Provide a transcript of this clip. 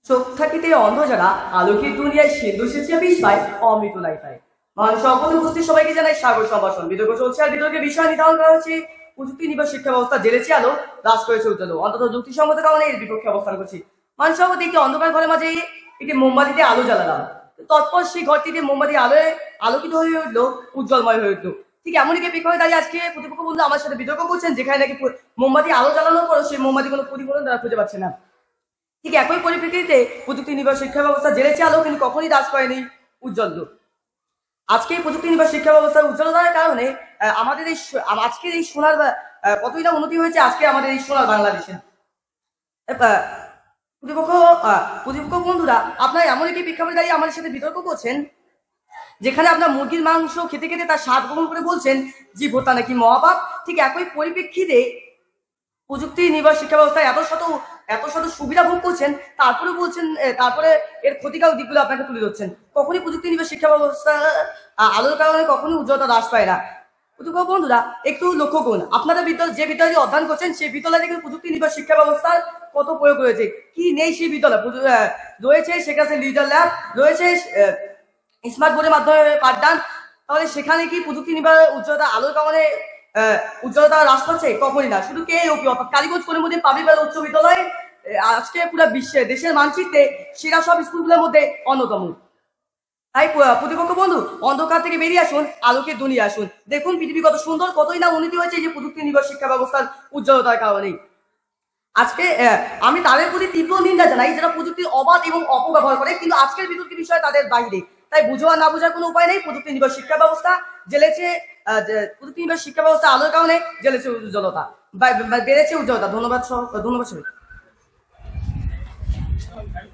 চোখ থাকিতে অন্ধ যারা আলোকিত দুনিয়ায় সিন্ধু সেচিয়া বিষ পায় অমৃত নাই পায়। মানুষ সকল উপস্থিত সবাইকে জানাই সাগর সম্ভাষণ। বিতর্ক চলছে আর বিতর্কের বিষয় নির্ধারণ করা হচ্ছে প্রযুক্তি নির্ভর শিক্ষা ব্যবস্থা জেলেছে আলো হ্রাস করেছে উজ্জ্বল। অন্তত যুক্তিসঙ্গত কারণে এর বিপক্ষে অবস্থান করছি। মানুষ সভাপতি একটি অন্ধকার ঘরের মাঝে একটি মোমবাতিতে আলো জ্বালালাম, তৎপর সেই ঘরটিতে মোমবাতি আলোয় আলোকিত হয়ে উঠলো, উজ্জ্বলময় হয়ে উঠলো। ঠিক এমনই প্রেক্ষাপটে দাঁড়িয়ে আজকে প্রতিপক্ষ বন্ধু আমার সাথে বিতর্ক করছেন, যেখানে নাকি মোমবাতি আলো জ্বালানোর পরও সেই মোমবাতি কোনো প্রতিফলন তারা খুঁজে পাচ্ছে না। ঠিক একই পরিপ্রেক্ষিতে প্রযুক্তি নির্ভর শিক্ষা ব্যবস্থা জেলেছে আলো কিন্তু কখনই হ্রাস করেনি উজ্জ্বল। আজকে প্রযুক্তি নির্ভর শিক্ষা ব্যবস্থার উজ্জ্বলতার কারণে আমাদের এই আজকের এই সোনার কতই না উন্নতি হয়েছে আজকে আমাদের এই সোনার বাংলাদেশে। প্রতিপক্ষ বন্ধুরা, আপনারা এমন একটি প্রেক্ষাপটে দাঁড়িয়ে আমাদের সাথে বিতর্ক করছেন, যেখানে আপনার মুরগির মাংস খেতে খেতে তার স্বাদ গ্রহণ করে বলছেন জীব হত্যা নাকি মহাপাপ। ঠিক একই পরিপ্রেক্ষিতে প্রযুক্তি নির্ভর শিক্ষা ব্যবস্থায় এত শত সুবিধা ভোগ করছেন, তারপরে বলছেন, তারপরে এর ক্ষতিকারক দিকগুলো আপনাকে তুলে ধরছেন। কখনই প্রযুক্তি নির্ভর শিক্ষা ব্যবস্থা আলোর কারণে কখনই উজ্জ্বলতা হ্রাস পায় না। প্রতিপক্ষ বন্ধুরা, একটু লক্ষ্য করুন, আপনারা যে বিদ্যালয়ে অধ্যয়ন করছেন সেই বিদ্যালয়ে থেকে প্রযুক্তি নির্ভর শিক্ষা ব্যবস্থার কত প্রয়োগ রয়েছে, কি নেই সেই বিদ্যালয় রয়েছে। সেখানে লিডার ল্যাব রয়েছে, স্মার্ট বোর্ডের মাধ্যমে পাঠদান। তাহলে সেখানে কি প্রযুক্তি নির্ভর উজ্জ্বলতা আলোর কারণে উজ্জ্বলতা হ্রাস পাচ্ছে? কখনই না। শুধু কেওপি অর্থাৎ কালীগঞ্জ করিমুদ্দিন পাবলিক উচ্চ বিদ্যালয় আজকে পুরো বিশ্বে দেশের মানচিত্রে সেরা সব স্কুলগুলোর মধ্যে অন্যতম। তাই প্রতিপক্ষ বন্ধু, অন্ধকার থেকে বেরিয়ে আসুন, আলোকে দুনিয়া আসুন। দেখুন পৃথিবী কত সুন্দর, কতই না উন্নতি হয়েছে এই যে প্রযুক্তি নির্ভর শিক্ষা ব্যবস্থার উজ্জ্বলতার কারণেই। আজকে আমি তাদের প্রতি তীব্র নিন্দা জানাই যারা প্রযুক্তির অবাধ এবং অপব্যবহার করে, কিন্তু আজকের বিতর্কের বিষয় তাদের বাইরে। তাই বুঝো আর না বোঝার কোনো উপায় নেই। প্রযুক্তি নির্ভর শিক্ষা ব্যবস্থা জেলেছে, প্রযুক্তি নির্ভর শিক্ষা ব্যবস্থা আলোর কারণে জেলেছে উজ্জ্বলতা, বেড়েছে উজ্জ্বলতা। ধন্যবাদ সবাই।